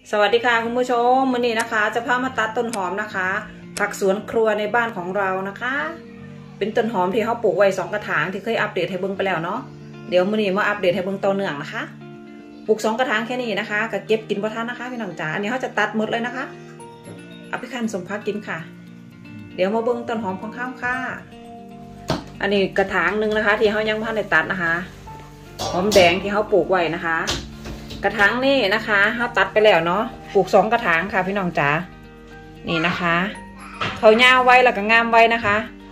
สวัสดีค่ะคุณผู้ชมวันนี้นะคะจะพามาตัดต้นหอมนะคะผักสวนครัวในบ้านของเรานะคะเป็นต้นหอมที่เขาปลูกไว้2 กระถางที่เคยอัปเดตให้เบิ้งไปแล้วเนาะเดี๋ยววันนี้มาอัปเดตให้เบิ้งต่อเนื่องนะคะปลูก2 กระถางแค่นี้นะคะก็เก็บกินบ่ทันนะคะพี่น้องจ๋าอันนี้เขาจะตัดหมดเลยนะคะเอาไปคั่นสมพักกินค่ะเดี๋ยวมาเบิ้งต้นหอมของข้าวค่ะอันนี้กระถางหนึ่งนะคะที่เขายังไม่ทันได้ตัดนะคะหอมแดงที่เขาปลูกไว้นะคะกระถางนี่นะคะเขาตัดไปแล้วเนาะปลูก2 กระถางค่ะพี่น้องจ๋านี่นะคะเขายาวไว้แล้วก็งามไว้นะคะ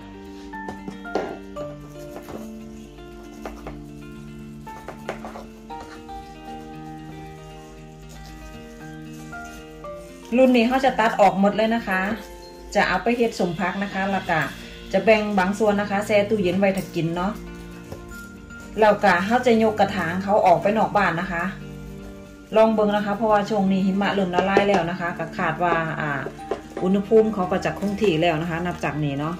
รุ่นนี้เขาจะตัดออกหมดเลยนะคะจะเอาไปเฮ็ดสมพักนะคะแล้วก็จะแบ่งบางส่วนนะคะแช่ตู้เย็นไว้ถ้ากินเนาะแล้วก็เขาจะยกกระถางเขาออกไปนอกบ้านนะคะลองเบิ่งนะคะเพราะว่าช่วงนี้หิมะเริ่มละลายแล้วนะคะก็คาดว่าอุณหภูมิเขาก็จะคงที่แล้วนะคะนับจากนี้เนาะ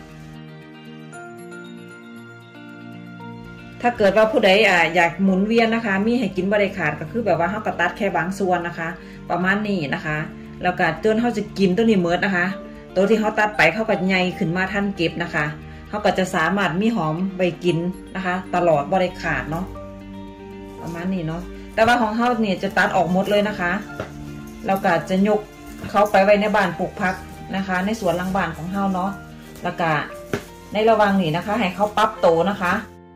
ถ้าเกิดว่าผู้ใดอยากหมุนเวียนนะคะมีให้กินบริขาดก็คือแบบว่าเขาก็ตัดแค่บางส่วนนะคะประมาณนี้นะคะแล้วก็จนเขาจะกินตัวนี้เมิดนะคะตัวที่เขาตัดไปเขาก็ใหญ่ขึ้นมาทันเก็บนะคะเขาก็จะสามารถมีหอมใบกินนะคะตลอดบริขาดเนาะประมาณนี้เนาะแต่ว่าของเขาเนี่ยจะตัดออกหมดเลยนะคะแล้วก็จะยกเขาไปไว้ในบ้านปลูกพักนะคะในสวนหลังบ้านของเขาเนาะแล้วก็ในระหว่างนี้นะคะให้เขาปรับโตนะคะ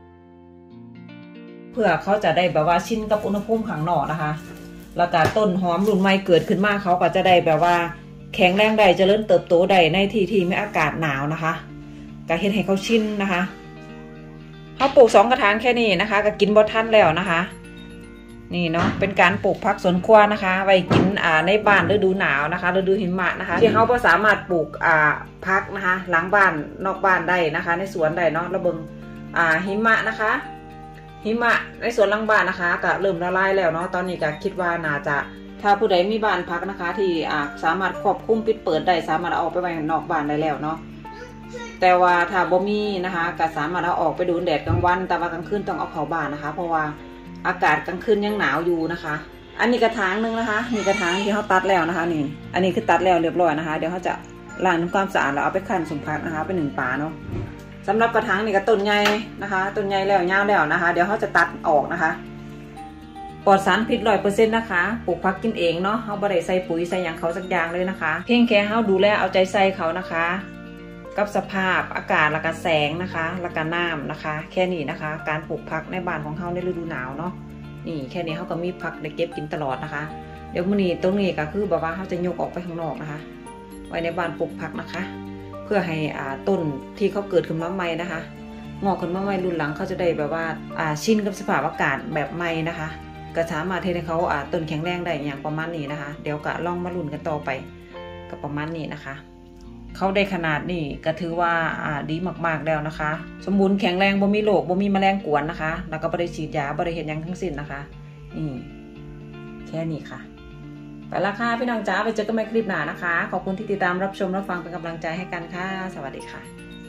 เพื่อเขาจะได้แบบว่าชินกับอุณหภูมิข้างนอกนะคะแล้วก็ต้นหอมรุ่นใหม่เกิดขึ้นมาเขาก็จะได้แบบว่าแข็งแรงได้เจริญเติบโตได้ในที่ไม่อากาศหนาวนะคะก็เฮ็ดให้เขาชินนะคะเขาปลูก2 กระถางแค่นี้นะคะก็กินบ่ทันแล้วนะคะนี่เนาะเป็นการปลูกผักสวนครัวนะคะไว้กินในบ้านฤดูหนาวนะคะฤดูหิมะนะคะที่เขาสามารถปลูกผักนะคะหลังบ้านนอกบ้านได้นะคะในสวนได้เนาะระเบิงหิมะนะคะหิมะในสวนหลังบ้านนะคะก็เริ่มละลายแล้วเนาะตอนนี้ก็คิดว่าน่าจะถ้าผู้ใดมีบ้านพักนะคะที่สามารถควบคุมปิดเปิดได้สามารถเอาไปไว้นอกบ้านได้แล้วเนาะแต่ว่าถ้าบ่มีนะคะก็สามารถเอาออกไปดูแดดกลางวันแต่ว่ากลางคืนต้องเอาเข้าบ้านนะคะเพราะว่าอากาศกลางคืนยังหนาวอยู่นะคะอันนี้กระถางหนึ่งนะคะมีกระถางที่เขาตัดแล้วนะคะนี่อันนี้คือตัดแล้วเรียบร้อยนะคะเดี๋ยวเขาจะล้างทำความสะอาดแล้วเอาไปคั่นสมพักนะคะไป1 ปาเนาะสำหรับกระถางนี่ก็ต้นใหญ่นะคะต้นใหญ่แล้วยาวแล้วนะคะเดี๋ยวเขาจะตัดออกนะคะปลอดสารพิษ100%นะคะปลูกผักกินเองเนาะเขาไม่ได้ใส่ปุ๋ยใส่อย่างเขาสักอย่างเลยนะคะเพียงแค่เขาดูแลเอาใจใส่เขานะคะกับสภาพอากาศและก็แสงนะคะและก็น้ำนะคะแค่นี้นะคะการปลูกผักในบ้านของเขาในฤดูหนาวเนาะนี่แค่นี้เขาก็มีผักได้เก็บกินตลอดนะคะเดี๋ยวมื้อนี้ตรงนี้ก็คือแบบว่าเขาจะยกออกไปข้างนอกนะคะไว้ในบ้านปลูกผักนะคะเพื่อให้ต้นที่เขาเกิดขึ้นมาใหม่นะคะงอกขึ้นมาใหม่รุ่นหลังเขาจะได้แบบว่าชินกับสภาพอากาศแบบใหม่นะคะก็สามารถให้เขาต้นแข็งแรงได้อย่างประมาณนี้นะคะเดี๋ยวก็ลองมาลุ้นกันต่อไปกับประมาณนี้นะคะเขาได้ขนาดนี้ก็ถือว่าดีมากๆแล้วนะคะสมบูรณ์แข็งแรงบ่มีโรคบ่มีแมลงกวนนะคะแล้วก็บ่ได้ฉีดยาบ่ได้เฮ็ดหยังทั้งสิ้นนะคะนี่แค่นี้ค่ะไปละค่ะพี่น้องจ๋าไปเจอกันใหม่คลิปหน้านะคะขอบคุณที่ติดตามรับชมรับฟังเป็นกำลังใจให้กันค่ะสวัสดีค่ะ